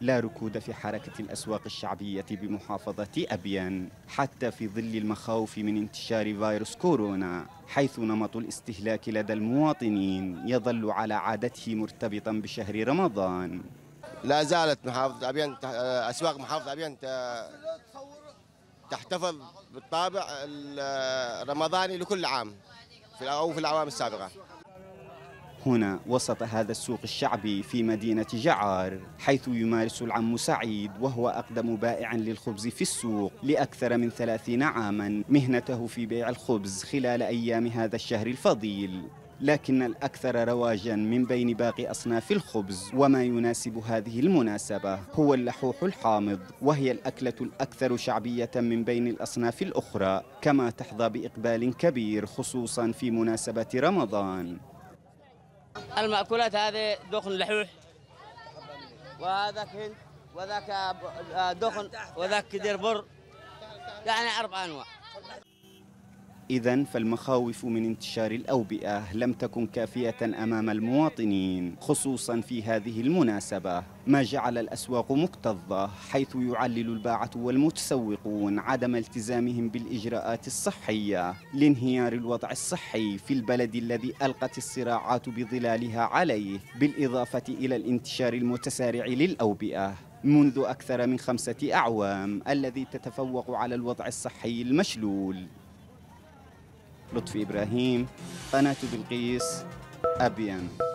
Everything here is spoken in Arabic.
لا ركود في حركة الأسواق الشعبية بمحافظة أبين حتى في ظل المخاوف من انتشار فيروس كورونا، حيث نمط الاستهلاك لدى المواطنين يظل على عادته مرتبطا بشهر رمضان. لا زالت محافظة أبين أسواق محافظة أبين تحتفظ بالطابع الرمضاني لكل عام أو في الأعوام السابقة. هنا وسط هذا السوق الشعبي في مدينة جعار، حيث يمارس العم سعيد وهو أقدم بائع للخبز في السوق لأكثر من 30 عاما مهنته في بيع الخبز خلال أيام هذا الشهر الفضيل. لكن الأكثر رواجا من بين باقي أصناف الخبز وما يناسب هذه المناسبة هو اللحوح الحامض، وهي الأكلة الأكثر شعبية من بين الأصناف الأخرى، كما تحظى بإقبال كبير خصوصا في مناسبة رمضان. المأكولات هذه دخن لحوح، وهذاك هند، وذاك دخن، وذاك كدير بر، يعني 4 أنواع. إذن فالمخاوف من انتشار الأوبئة لم تكن كافية أمام المواطنين خصوصا في هذه المناسبة، ما جعل الأسواق مكتظة، حيث يعلل الباعة والمتسوقون عدم التزامهم بالإجراءات الصحية لانهيار الوضع الصحي في البلد الذي ألقت الصراعات بظلالها عليه، بالإضافة إلى الانتشار المتسارع للأوبئة منذ أكثر من 5 أعوام الذي تتفوق على الوضع الصحي المشلول. لطفي إبراهيم، قناة بلقيس، أبيان.